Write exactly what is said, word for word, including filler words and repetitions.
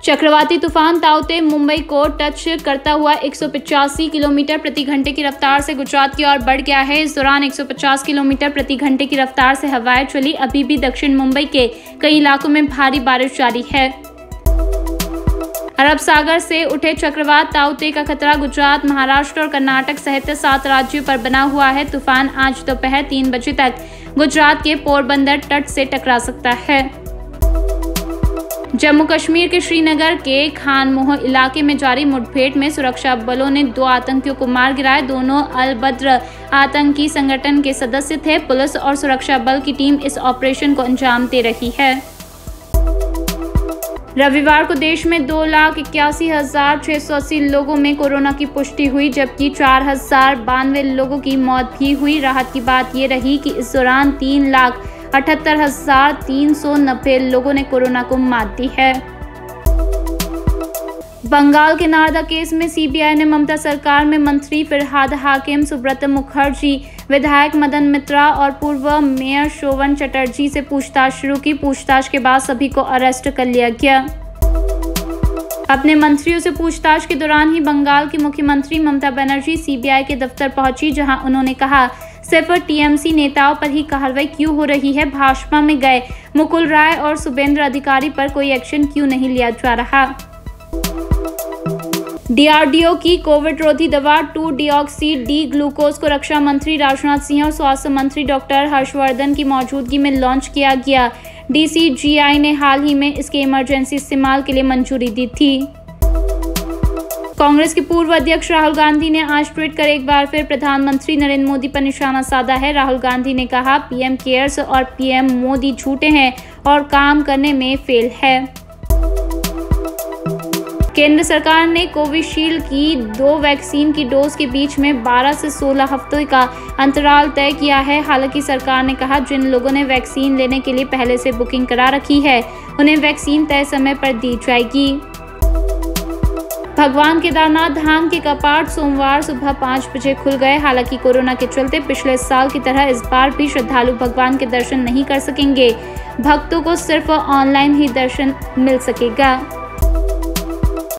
चक्रवाती तूफान ताउते मुंबई को टच करता हुआ एक सौ पचासी किलोमीटर प्रति घंटे की रफ्तार से गुजरात की ओर बढ़ गया है। इस दौरान एक सौ पचास किलोमीटर प्रति घंटे की रफ्तार से हवाएं चली। अभी भी दक्षिण मुंबई के कई इलाकों में भारी बारिश जारी है। अरब सागर से उठे चक्रवात ताउते का खतरा गुजरात, महाराष्ट्र और कर्नाटक सहित सात राज्यों पर बना हुआ है। तूफान आज दोपहर तीन बजे तक गुजरात के पोरबंदर तट से टकरा सकता है। जम्मू कश्मीर के श्रीनगर के खानमोह इलाके में जारी मुठभेड़ में सुरक्षा बलों ने दो आतंकियों को मार गिराया। दोनों अल बद्र आतंकी संगठन के सदस्य थे। पुलिस और सुरक्षा बल की टीम इस ऑपरेशन को अंजाम दे रही है। रविवार को देश में दो लाख इक्यासी हजार छह सौ अस्सी लोगों में कोरोना की पुष्टि हुई, जबकि चार हजार बानवे लोगों की मौत भी हुई। राहत की बात ये रही कि इस दौरान तीन लाख अठहत्तर हजार तीन सौ नब्बे लोगों ने कोरोना को मात दी है। बंगाल के नारदा केस में सीबीआई ने ममता सरकार में मंत्री फिरहाद हाकिम, सुब्रत मुखर्जी, विधायक मदन मित्रा और पूर्व मेयर शोवन चटर्जी से पूछताछ शुरू की। पूछताछ के बाद सभी को अरेस्ट कर लिया गया। अपने मंत्रियों से पूछताछ के दौरान ही बंगाल की मुख्यमंत्री ममता बनर्जी सीबीआई के दफ्तर पहुंची, जहां उन्होंने कहा सिर्फ टीएमसी नेताओं पर ही कार्रवाई क्यों हो रही है, भाजपा में गए मुकुल राय और शुभेंद्र अधिकारी पर कोई एक्शन क्यों नहीं लिया जा रहा। डीआरडीओ की कोविड रोधी दवा टू डिऑक्सी डी ग्लूकोज को रक्षा मंत्री राजनाथ सिंह और स्वास्थ्य मंत्री डॉक्टर हर्षवर्धन की मौजूदगी में लॉन्च किया गया। डीसीजीआई ने हाल ही में इसके इमरजेंसी इस्तेमाल के लिए मंजूरी दी थी। कांग्रेस के पूर्व अध्यक्ष राहुल गांधी ने आज ट्वीट कर एक बार फिर प्रधानमंत्री नरेंद्र मोदी पर निशाना साधा है। राहुल गांधी ने कहा, पीएम केयर्स और पीएम मोदी झूठे हैं और काम करने में फेल है। केंद्र सरकार ने कोविशील्ड की दो वैक्सीन की डोज के बीच में बारह से सोलह हफ्तों का अंतराल तय किया है। हालांकि सरकार ने कहा, जिन लोगों ने वैक्सीन लेने के लिए पहले से बुकिंग करा रखी है उन्हें वैक्सीन तय समय पर दी जाएगी। भगवान केदारनाथ धाम के कपाट सोमवार सुबह पाँच बजे खुल गए। हालांकि कोरोना के चलते पिछले साल की तरह इस बार भी श्रद्धालु भगवान के दर्शन नहीं कर सकेंगे। भक्तों को सिर्फ ऑनलाइन ही दर्शन मिल सकेगा।